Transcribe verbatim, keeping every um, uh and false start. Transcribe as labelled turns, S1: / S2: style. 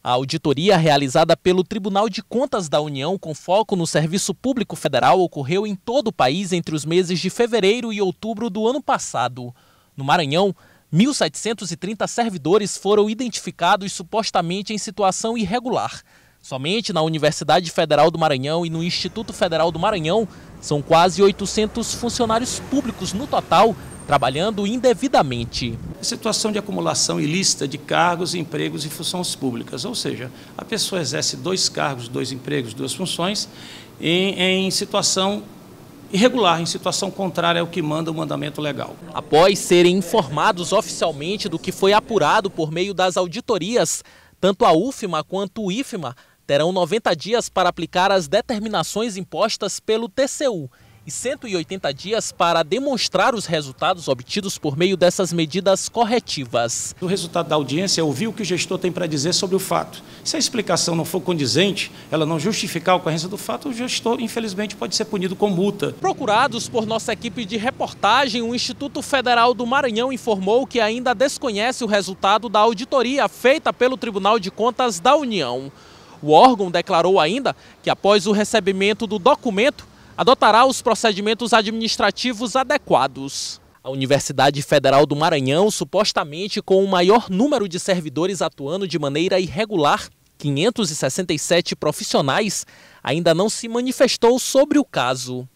S1: A auditoria realizada pelo Tribunal de Contas da União, com foco no Serviço Público Federal, ocorreu em todo o país entre os meses de fevereiro e outubro do ano passado. No Maranhão, mil setecentos e trinta servidores foram identificados supostamente em situação irregular. Somente na Universidade Federal do Maranhão e no Instituto Federal do Maranhão, são quase oitocentos funcionários públicos no total, trabalhando indevidamente.
S2: A situação de acumulação ilícita de cargos, empregos e funções públicas, ou seja, a pessoa exerce dois cargos, dois empregos, duas funções em, em situação irregular, em situação contrária ao que manda o mandamento legal.
S1: Após serem informados oficialmente do que foi apurado por meio das auditorias, tanto a U F M A quanto o I F M A terão noventa dias para aplicar as determinações impostas pelo T C U e cento e oitenta dias para demonstrar os resultados obtidos por meio dessas medidas corretivas.
S2: O resultado da audiência é ouvir o que o gestor tem para dizer sobre o fato. Se a explicação não for condizente, ela não justificar a ocorrência do fato, o gestor, infelizmente, pode ser punido com multa.
S1: Procurados por nossa equipe de reportagem, o Instituto Federal do Maranhão informou que ainda desconhece o resultado da auditoria feita pelo Tribunal de Contas da União. O órgão declarou ainda que, após o recebimento do documento, adotará os procedimentos administrativos adequados. A Universidade Federal do Maranhão, supostamente com o maior número de servidores atuando de maneira irregular, quinhentos e sessenta e sete profissionais, ainda não se manifestou sobre o caso.